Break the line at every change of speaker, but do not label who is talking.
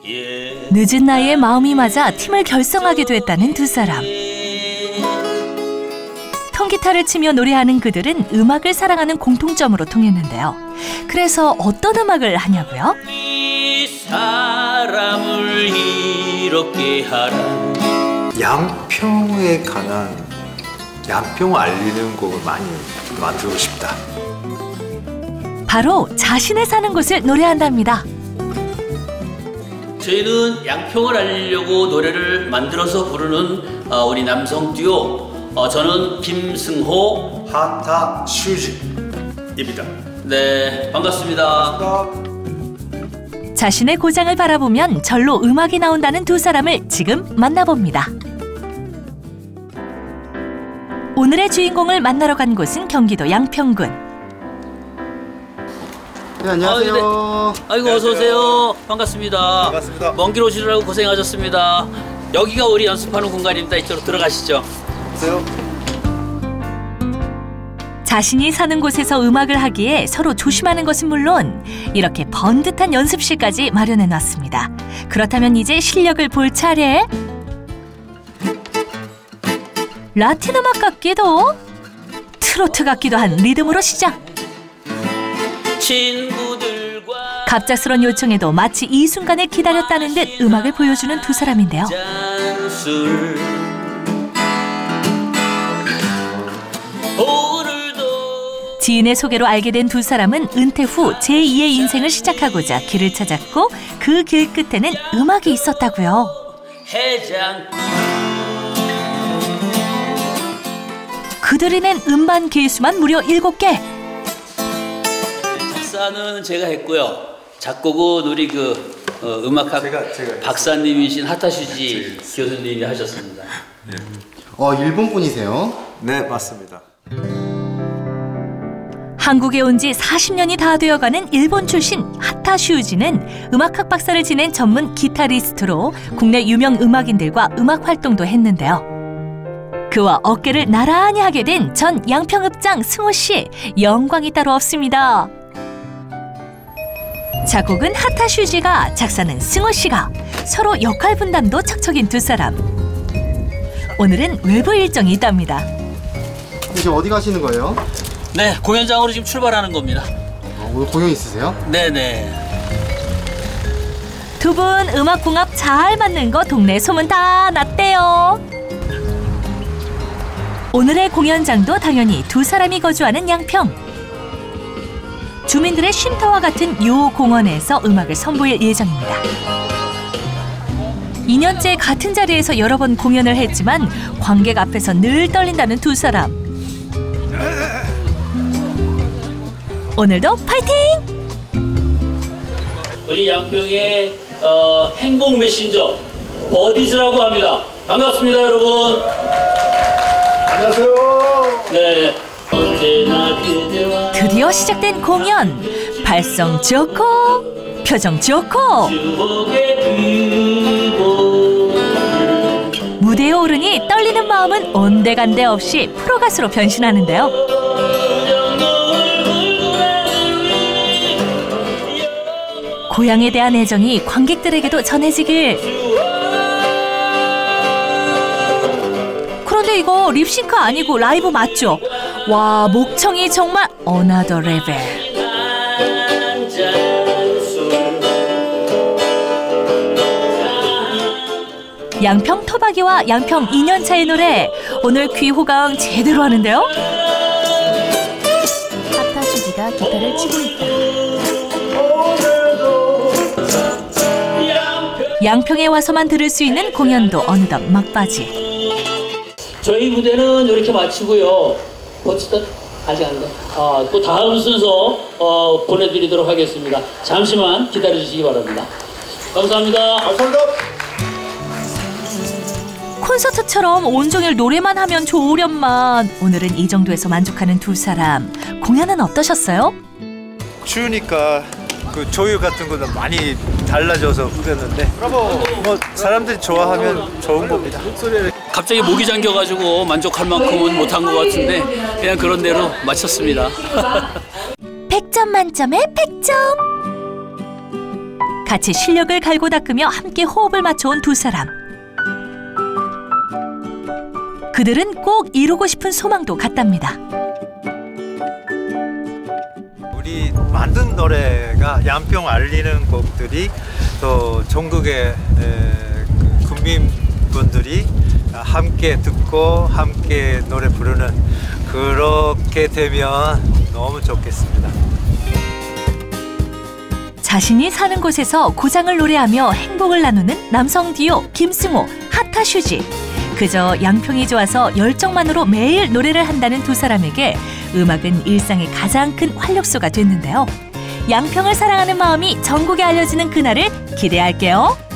늦은 나이에 마음이 맞아 팀을 결성하게 됐다는 두 사람. 통기타를 치며 노래하는 그들은 음악을 사랑하는 공통점으로 통했는데요. 그래서 어떤 음악을 하냐고요?
이 사람을 이롭게 하라.
양평에 관한 양평을 알리는 곡을 많이 만들고 싶다.
바로 자신의 사는 곳을 노래한답니다.
저희는 양평을 알리려고 노래를 만들어서 부르는 우리 남성 듀오. 저는 김승호,
하타 슈즈입니다.
네, 반갑습니다.
자신의 고장을 바라보면 절로 음악이 나온다는 두 사람을 지금 만나봅니다. 오늘의 주인공을 만나러 간 곳은 경기도 양평군.
네, 안녕하세요.
네. 아이고, 어서 오세요. 반갑습니다.
반갑습니다.
먼 길 오시느라고 고생하셨습니다. 여기가 우리 연습하는 공간입니다. 이쪽으로 들어가시죠.
자신이 사는 곳에서 음악을 하기에 서로 조심하는 것은 물론 이렇게 번듯한 연습실까지 마련해 놨습니다. 그렇다면 이제 실력을 볼 차례. 라틴 음악 같기도 트로트 같기도 한 리듬으로 시작.
친구들과
갑작스런 요청에도 마치 이 순간을 기다렸다는 듯 음악을 보여주는 두 사람인데요.
잔술
지인의 소개로 알게 된 두 사람은 은퇴 후 제2의 인생을 시작하고자 길을 찾았고 그 길 끝에는 음악이 있었다고요.
해장
그들이 낸 음반 개수만 무려 7개.
작사는 제가 했고요. 작곡은 우리 음악학
제가
박사님이신 하타슈지 교수님이 하셨습니다.
일본 분이세요?
네, 맞습니다.
한국에 온 지 40년이 다 되어가는 일본 출신 하타 슈우지는 음악학 박사를 지낸 전문 기타리스트로 국내 유명 음악인들과 음악 활동도 했는데요. 그와 어깨를 나란히 하게 된 전 양평읍장 승호 씨, 영광이 따로 없습니다. 작곡은 하타 슈우지가, 작사는 승호 씨가, 서로 역할 분담도 척척인 두 사람. 오늘은 외부 일정이 있답니다.
이제 어디 가시는 거예요?
네, 공연장으로 지금 출발하는 겁니다.
오늘 공연 있으세요?
네네.
두 분 음악 궁합 잘 맞는 거 동네 소문 다 났대요. 오늘의 공연장도 당연히 두 사람이 거주하는 양평. 주민들의 쉼터와 같은 요 공원에서 음악을 선보일 예정입니다. 2년째 같은 자리에서 여러 번 공연을 했지만 관객 앞에서 늘 떨린다는 두 사람. 오늘도 파이팅!
우리 양평의 행복 메신저 버디즈라고 합니다. 반갑습니다, 여러분.
안녕하세요.
네. 언제나 그대와
드디어 시작된 공연. 발성 좋고 표정 좋고
추억의 두고
무대에 오르니 떨리는 마음은 온데간데 없이 프로가수로 변신하는데요. 고향에 대한 애정이 관객들에게도 전해지길. 그런데 이거 립싱크 아니고 라이브 맞죠? 와, 목청이 정말 어나더 레벨. 양평 토박이와 양평 2년차의 노래. 오늘 귀호강 제대로 하는데요. 하타슈지가 기타를 치고 있다. 양평에 와서만 들을 수 있는 공연도 어느덧 막바지.
저희 무대는 이렇게 마치고요. 어쨌든 아직 안 돼. 또 다음 순서 보내드리도록 하겠습니다. 잠시만 기다려주시기 바랍니다. 감사합니다.
감사합니다.
콘서트처럼 온종일 노래만 하면 좋으련만. 오늘은 이 정도에서 만족하는 두 사람. 공연은 어떠셨어요?
추우니까 그 조유 같은 거는 많이 달라져서 우겼는데 뭐 사람들이 좋아하면 좋은 겁니다.
갑자기 목이 잠겨가지고 만족할 만큼은 못한 것 같은데 그냥 그런 대로 마쳤습니다.
100점 만점에 100점. 같이 실력을 갈고 닦으며 함께 호흡을 맞춰온 두 사람. 그들은 꼭 이루고 싶은 소망도 같답니다.
우리 만든 노래가 양평 알리는 곡들이 또 전국의 국민분들이 함께 듣고 함께 노래 부르는 그렇게 되면 너무 좋겠습니다.
자신이 사는 곳에서 고장을 노래하며 행복을 나누는 남성 듀오 김승호, 핫타슈지. 그저 양평이 좋아서 열정만으로 매일 노래를 한다는 두 사람에게 음악은 일상의 가장 큰 활력소가 됐는데요. 양평을 사랑하는 마음이 전국에 알려지는 그날을 기대할게요.